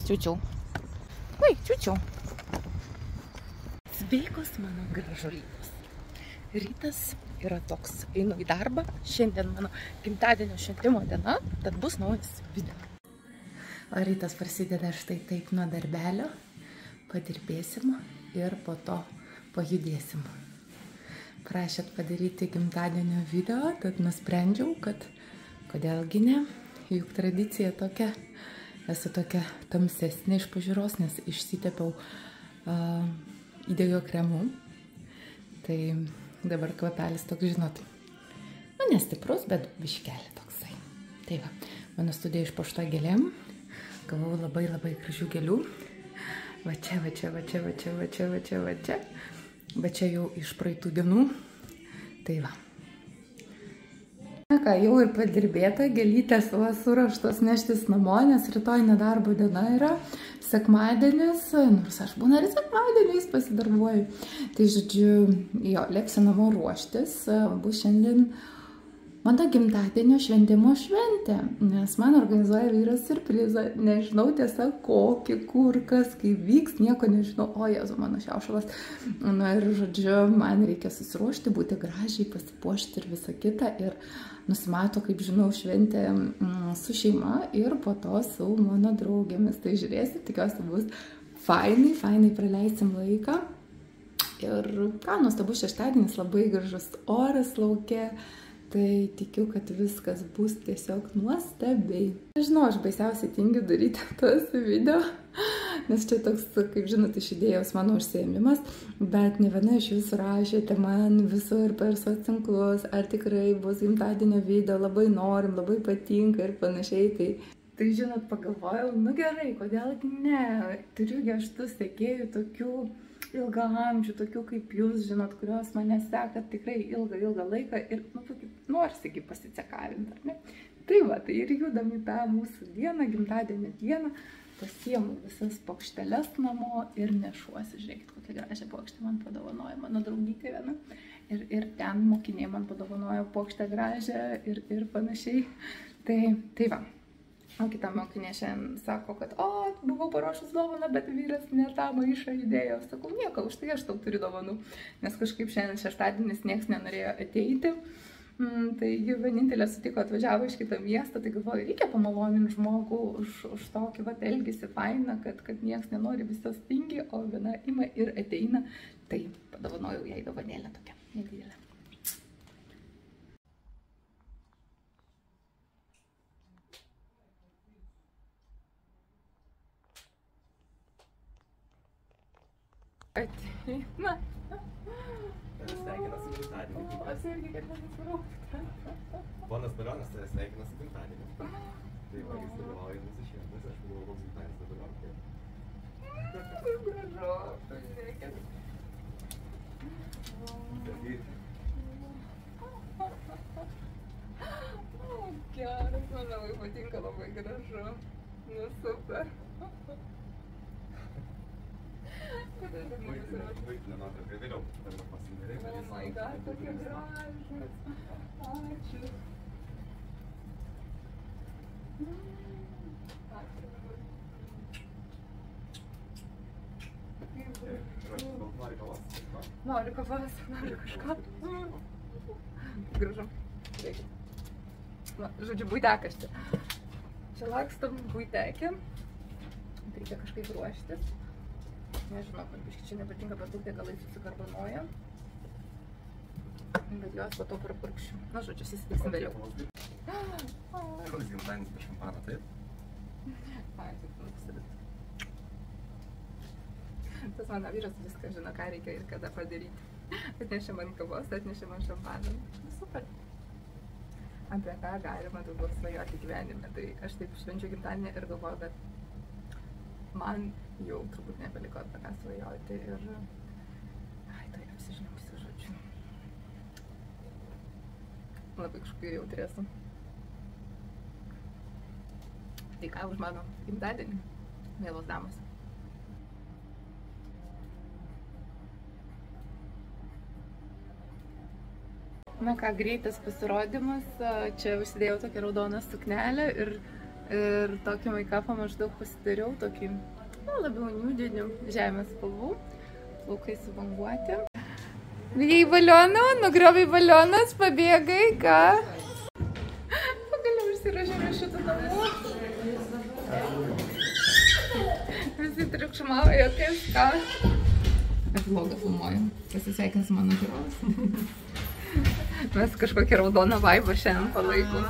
Čiūčiau. Oi, čiūčiau. Sveikos mano gražulynos. Rytas yra toks. Einu į darbą. Šiandien mano gimtadienio šventimo diena, tad bus naujas video. O rytas prasideda štai taip nuo darbelio. Padirbėsim ir po to pajudėsim. Prašėt padaryti gimtadienio video, tad nusprendžiau, kad kodėlgi ne. Juk tradicija tokia. Esu tokia tamsesnė iš pažiūros, nes išsitepiau įdėjo kremu. Tai dabar kvapelis toks, žinot, nu nestiprus, bet biškelį toksai. Tai va, mano studija išpuošta gėlėm. Gavau labai gražių gėlių. Va čia. Va čia jau iš praeitų dienų. Tai va. Na ką, jau ir padirbėta, gėlytės suraštos neštis namo, nes rytoj nedarbo diena yra, sekmadienis, nors aš būna ir sekmadieniais pasidarbuoju. Tai žodžiu, jo, lėksiu namo ruoštis, bus šiandien mano gimtadienio šventimo šventė, nes man organizuoja vyras siurprizą, nežinau tiesa kokį, kur, kas, kaip vyks, nieko nežinau, o Jėzu, mano šiaušalas. Na ir žodžiu, man reikia susiruošti, būti gražiai, pasipuošti ir visą kitą ir nusimato, kaip žinau, šventė su šeima ir po to su mano draugėmis. Tai žiūrėsit, tikiuosi bus fainai praleisim laiką. Ir ką, nuostabus šeštadienis, labai gražus oras lauke. Tai tikiu, kad viskas bus tiesiog nuostabiai. Nežinau, aš baisiausiai tingiu daryti tos video, nes čia toks, kaip žinot, iš idėjos mano užsiėmimas, bet ne viena iš jūsų rašėte man visur per socialinius, ar tikrai bus gimtadienio video, labai norim, labai patinka ir panašiai. Tai žinot, pagalvojau, nu gerai, kodėlgi ne, turiu geštų sekėjų tokių ilgaamžių, tokių kaip jūs, žinot, kurios mane seka tikrai ilgą laiką ir, nu, norsigi pasicekavinti, ar ne? Tai va, tai ir judam į tą mūsų dieną, gimtadienio dieną, pasiemu visas pokšteles namo ir nešuosi. Žiūrėkit, kokią gražią pokštę man padovanojo mano draugytė viena. Ir ten mokiniai man padovanojo pokštę gražią ir panašiai. Tai va. O kita mokinė šiandien sako, kad buvau paruošus dovaną, bet vyras ne tą maišą įdėjo. Sakau, nieko, už tai aš tau turiu dovanų. Nes kažkaip šiandien šeštadienis nieks nenorėjo ateiti. Taigi vienintelė sutiko, atvažiavo iš kito miesto, tai galvoju, reikia pamaloninti žmogų už tokį vat elgesį fainą, kad nieks nenori, visas tingi, o viena ima ir ateina. Tai padovanojau jai dovanėlę tokią nedidelę. Ateina. Sveikina su gimtadieniu. Aš irgi, kad nesusiraukti. Ponas Balionas tave sveikina su gimtadieniu. Tai va, jis dalyvauja mūsų šventės, aš buvau koks gimtadienis dabar laukia. Kaip gražu, pažiūrėkit. Geras, man labai patinka, labai gražu. Nu, super. Vaikinė nuotrauka vėliau, dabar pasidarė. Oh my god, tokie gražūs. Ačiū. Nori kavos? Noriu kavos, noriu kažką. Gražu. Na, žodžiu, buitekas čia. Čia lakstam buitekė. Reikia kažkaip ruoštis. Nežinau, kad biškai čia nepatinka, bet daug degalai susikarbonuoja. Bet juos po to prapurkšiu. Na, žodžiu, susitiksim vėliau. Koks gimtadienis be šampano, taip? Ai, taip, nusidat. Tas mano vyras viską žino, ką reikia ir kada padaryti. Atnešė man kavos, atnešė man šampaną. Super. Apie ką galima daugiau svajoti gyvenime. Tai aš taip švenčiu gimtadienį ir galvoju, bet man jau turbūt nebeliko apie ką svajoti ir... Ai, tai apsižliausiu, žodžiu. Labai kažkokiu jautrėsiu. Tai ką už mano gimtadienį, mielos damos. Na ką, greitas pasirodymas. Čia užsidėjau tokią raudoną suknelę ir Ir tokį make-upą maždaug pasidariau, tokį labiau niudinių žemės spalvų, plaukai subanguoti. Bijai balioną, nugrioviai balionas, pabėgai, ką? Pagaliau išsirašėme šitų namų. Visi triukšmauja, kaip ką. Aš vlogą filmuoju, pasisveikins mano žiūrovas. Mes kažkokį raudoną vaibą šiandien palaikom.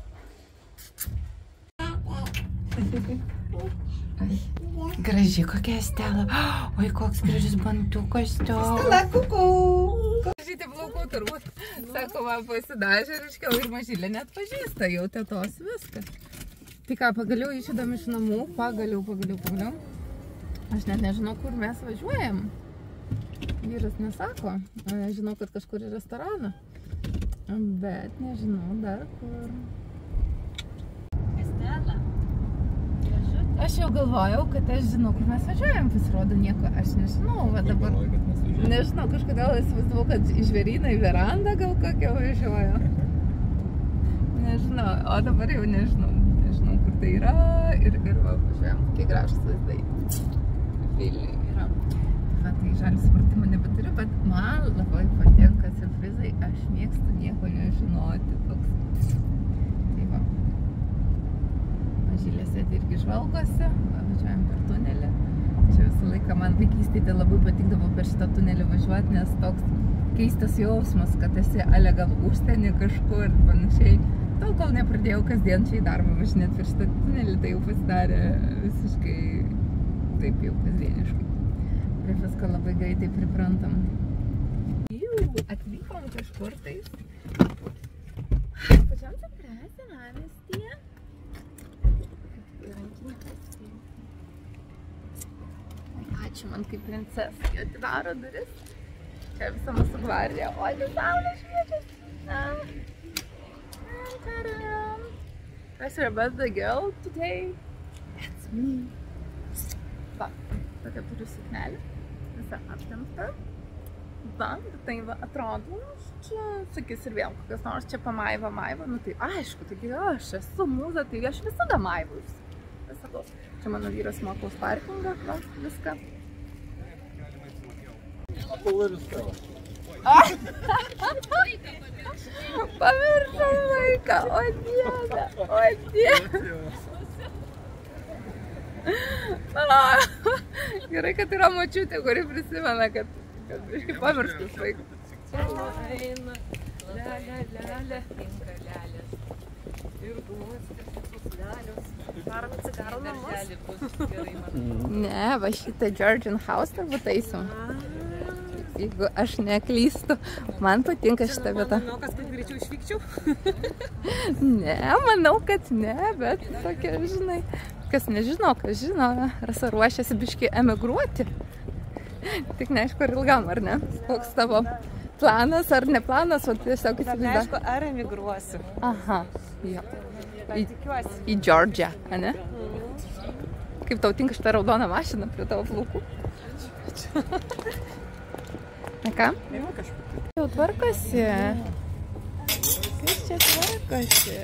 Graži kokia Stela. Oi, koks gražus bantukas to. Stela, kuku. Žytė plaukų turbūt. Sako, man pasidažė ir iškiau ir mažylė net pažįsta jau tetos viskas. Tai ką, pagaliau išėdam iš namų. Pagaliau. Aš net nežinau, kur mes važiuojam. Vyras nesako. Žinau, kad kažkur į restoraną. Bet nežinau dar kur. Stela. Aš jau galvojau, kad aš žinau, kur mes važiuojam, pasirodo nieko, aš nežinau, va dabar, nežinau, kažkodėl įsivaizdavau, kad į žvėryną į verandą gal kokią važiuoju. Nežinau, o dabar jau nežinau, kur tai yra ir va, važiuojam, kokie gražūs vaizdai. Vilniuje yra. Va, tai žalių supratimo nebeturiu, bet man labai patinka siurprizai, aš mėgstu nieko nežinoti, toks. Tai va. Mažylė sėdi irgi žvalgosi, važiuojam per tunelį. Čia visą laiką man vaikystėje labai patikdavo per šitą tunelį važiuoti, nes toks keistas jausmas, kad esi ale gal užsienį kažkur ir panašiai. Tol, kol nepradėjau kasdien čia į darbą važinėti per šitą tunelį, tai jau pasidarė visiškai taip jau kasdieniškai. Prie viską labai greitai priprantam. Atvykom kažkur tais. Pačiam centre, senamiestyje. Ačiū man kaip princesai, jie atidaro duris. Čia visa mūsų gvardija. O, tai saulė šviečiasi. That's your birthday girl today. That's me. Va, tokia turiu suknelį. Visa aptempta. Va, tai va atrodo, čia, sakys ir vėl kokios nors čia pamaiva. Nu tai aišku, taigi aš esu mūza, tai aš visada maivus. Visada. Čia mano vyras mokaus parkingą, va, viską. Pamiršau vaiką, o dieve. Gerai, kad yra močiutė, kuri prisimena, kad biškai pamirštus vaikas. Eina, lelė, tinka lelės. Ir gluostis, puslelius. Varom į cigarų namus. Ne, va šitą Georgian House turbūt taisom. Jeigu aš neklystu, man patinka šitą vietą. Manau, kad greičiau išvykčiau? Ne, manau, kad ne, bet tokia, žinai, kas nežino, kas žino, Rasa ruošiasi biškį emigruoti. Tik neaišku, ar ilgam, ar ne? Koks tavo planas ar ne planas, o tiesiog įsivaizduoju. Neaišku, ar emigruosiu. Aha, jo. Tikiuosi. Į Džordžią, ane? Kaip tau tinka šitą raudoną mašiną prie tavo plaukų? Na ką? Jau tvarkosi. Kaip čia tvarkosi?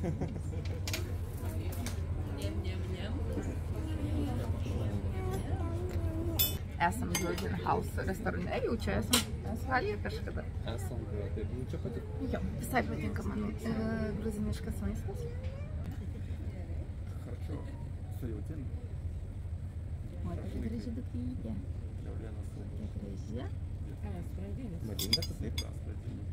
Esam Georgian House restorane, jau čia esam Australijoje kažkada. Esam, taip, čia patinka. Jo, visai patinka man gruziniškas maistas. Хорошо, su jautienu. O, tai graži dukrytė. Kiaulienos Tokia graži. Madinga, tai taip, praspratinė.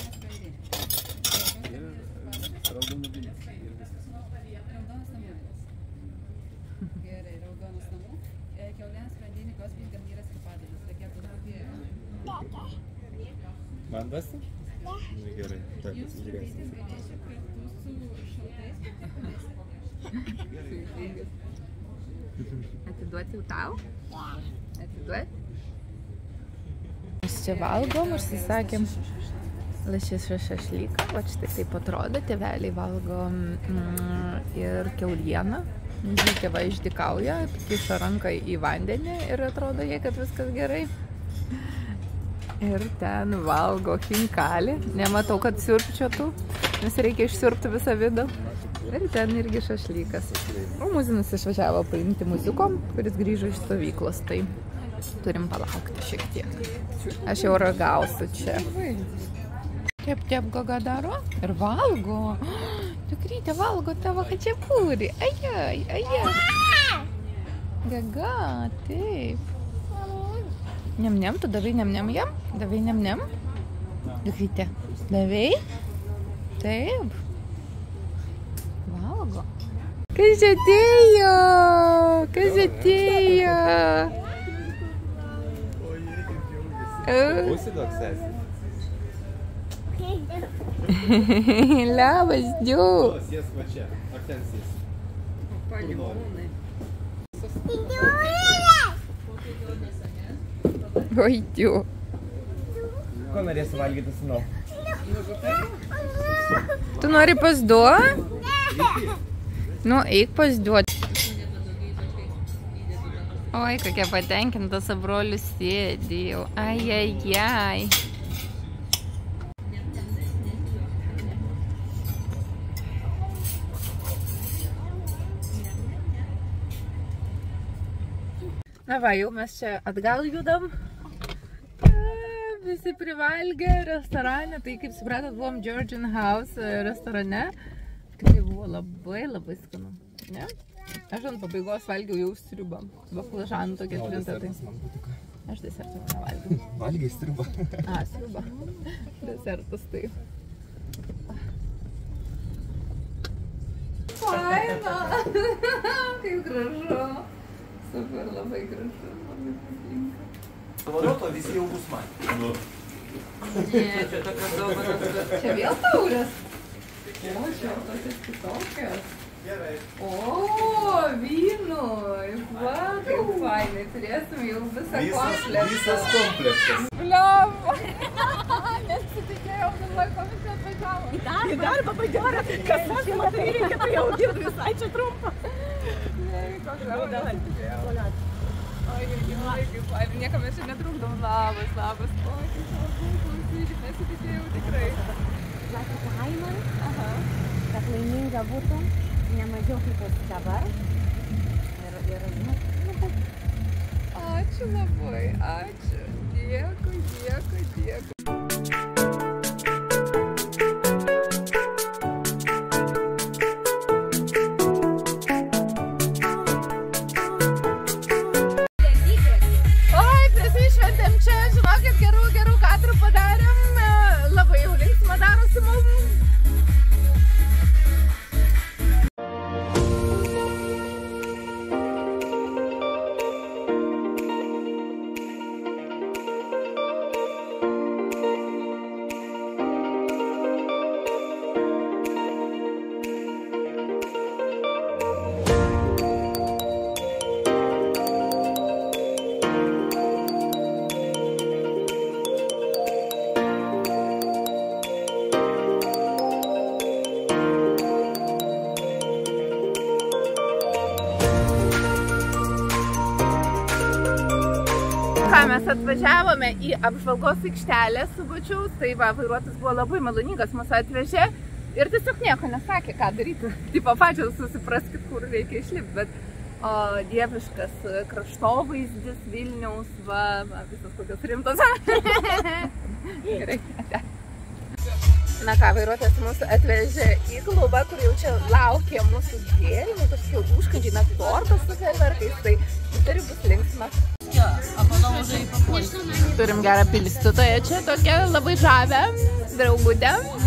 Ir raudonubinis. Ir viskas. Raudonas namukas. Gerai, raudonas namų. Kiaulienos sprendinį, kosmės garnyras ir padaras. Reikėtų apie... Man dasi? Ne. Nu, gerai, taip, pasižiūrėsim. Galėsiu kartu su šaltais patiekalais. Atiduoti jau tau? Atiduoti? Mes čia valgom, užsisakėm lašišą šašlyką, va štai taip atrodo, tėveliai valgo ir kiaulieną. Tėva išdykauja, kiša ranką į vandenį ir atrodo jai, kad viskas gerai. Ir ten valgo chinkalį, nematau, kad siurpčiotų, nes reikia išsiurpti visą vidų. Ir ten irgi šašlykas. O Muzinas išvažiavo paimti muzikom, kuris grįžo iš stovyklos, tai turim palaukti šiek tiek. Aš jau ragausiu čia. Tep Gaga daro ir valgo. Dukrytė valgo tavo hačiapūrį. Ajaj. Gaga, taip. Niam, tu davai niam jam? Davai niam? Dukrytė, davai? Taip. Valgo. Kas atėjo? Užsiduok sesį. Labas, Diu. Sės va čia. Ar ten sės? Oi, Diu. Ko norėsi valgyti, sūnau? Tu nori pas Duo? Nu, eik pas Duo. Oi, kokia patenkinta su broliu sėdi jau. Ajajaj. Na va, jau mes čia atgal judam. Visi privalgė restorane, tai kaip supratot, buvom Georgian House restorane. Tikrai buvo labai skanu. Ne? Aš ant pabaigos valgiau jau sriubą. Baklažanų tokia trinta. Aš desertą nevalgiau. Valgiai sriubą. Sriubą. Desertas tai. Faina! Kaip gražu. Super, labai gražu. Labai patinka. Pavaroto visi jau bus man. Ne, čia tokios dovanos. Čia vėl taurės? O, čia tokios kitokios. Gerai. O, vynui. Va, kaip fainai. Turėsim jau visą komplektą. Visas kompleksas. Bliam! Nesitikėjau, galvoju, komisija atvažiavo. Į darbą padėra, kas aš matai, reikia tai jau dirbi visai čia trumpą. Oi, kaip fainai. Niekam mes čia netrukdom. Labas. Oi, kaip svarbu, klausyti, nesitikėjau tikrai. Laiko kaimą, kad laiminga būtų, ne mažiau kaip esi dabar. Ačiū labai, ačiū. Dėkui. Oi, prisišventėm čia, žinokit, gerų kadrų padarėm. Labai jau linksma darosi mums. Mes atvažiavome į apžvalgos aikštelę su Bučiaus, tai va, vairuotojas buvo labai maloningas, mus atvežė ir tiesiog nieko nesakė, ką daryti. Tipo, pačios susipraskit, kur reikia išlipti, bet dieviškas kraštovaizdis Vilniaus, va, visas kokios rimtos. Gerai, ate. Na ką, vairuotojas mus atvežė į klubą, kur jau čia laukė mūsų gėrimų, kažkokie užkandžiai, na, tortas su fejerverkais, tai turi bus linksma. Turim gerą pilstytoją čia, tokią labai žavę draugutę.